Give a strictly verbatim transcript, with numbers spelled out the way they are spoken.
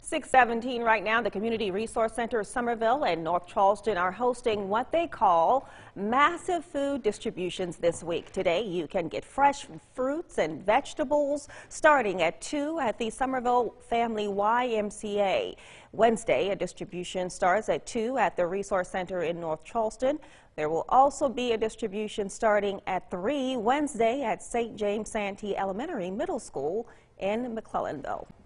six seventeen right now. The Community Resource Center of Somerville and North Charleston are hosting what they call massive food distributions this week. Today you can get fresh fruits and vegetables starting at two at the Somerville Family Y M C A. Wednesday, a distribution starts at two at the Resource Center in North Charleston. There will also be a distribution starting at three Wednesday at Saint James Santee Elementary Middle School in McClellanville.